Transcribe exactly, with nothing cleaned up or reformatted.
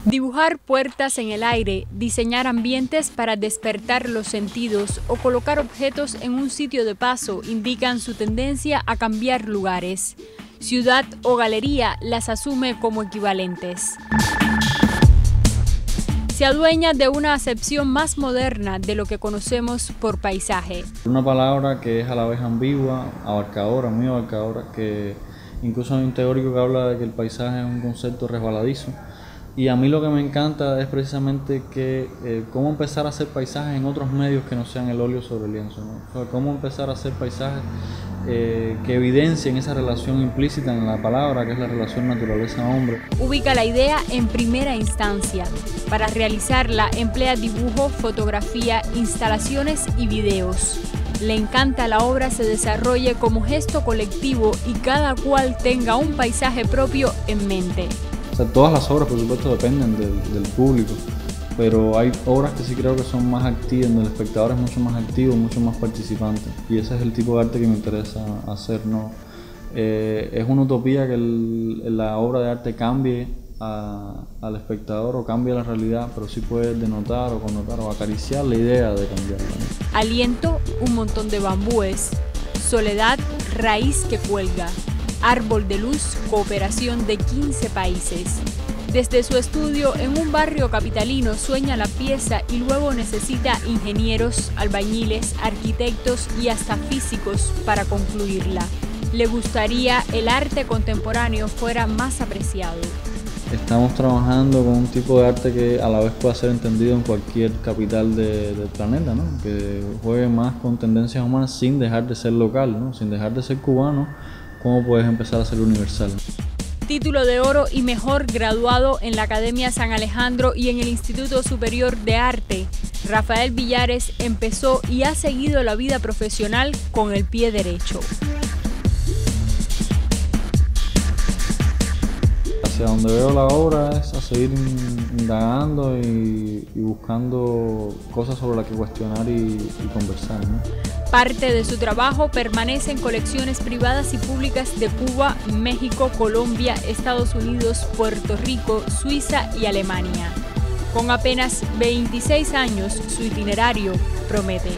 Dibujar puertas en el aire, diseñar ambientes para despertar los sentidos o colocar objetos en un sitio de paso indican su tendencia a cambiar lugares. Ciudad o galería las asume como equivalentes. Se adueña de una acepción más moderna de lo que conocemos por paisaje. Una palabra que es a la vez ambigua, abarcadora, muy abarcadora, que incluso hay un teórico que habla de que el paisaje es un concepto resbaladizo. Y a mí lo que me encanta es precisamente que eh, cómo empezar a hacer paisajes en otros medios que no sean el óleo sobre el lienzo, ¿no? O sea, cómo empezar a hacer paisajes eh, que evidencien esa relación implícita en la palabra, que es la relación naturaleza-hombre. Ubica la idea en primera instancia. Para realizarla emplea dibujo, fotografía, instalaciones y videos. Le encanta la obra se desarrolle como gesto colectivo y cada cual tenga un paisaje propio en mente. O sea, todas las obras, por supuesto, dependen del, del público, pero hay obras que sí creo que son más activas, donde el espectador es mucho más activo, mucho más participante, y ese es el tipo de arte que me interesa hacer, ¿no? Eh, es una utopía que el, la obra de arte cambie a, al espectador o cambie la realidad, pero sí puede denotar o connotar o acariciar la idea de cambiarla, ¿no? Aliento, un montón de bambúes. Soledad, raíz que cuelga. Árbol de luz, cooperación de quince países. Desde su estudio en un barrio capitalino sueña la pieza y luego necesita ingenieros, albañiles, arquitectos y hasta físicos para concluirla. Le gustaría el arte contemporáneo fuera más apreciado. Estamos trabajando con un tipo de arte que a la vez pueda ser entendido en cualquier capital de, del planeta, ¿no? Que juegue más con tendencias humanas sin dejar de ser local, ¿no? Sin dejar de ser cubano. ¿Cómo puedes empezar a ser universal? Título de oro y mejor graduado en la Academia San Alejandro y en el Instituto Superior de Arte. Rafael Villares empezó y ha seguido la vida profesional con el pie derecho. Hacia donde veo la obra es a seguir indagando y, y buscando cosas sobre las que cuestionar y, y conversar, ¿no? Parte de su trabajo permanece en colecciones privadas y públicas de Cuba, México, Colombia, Estados Unidos, Puerto Rico, Suiza y Alemania. Con apenas veintiséis años, su itinerario promete.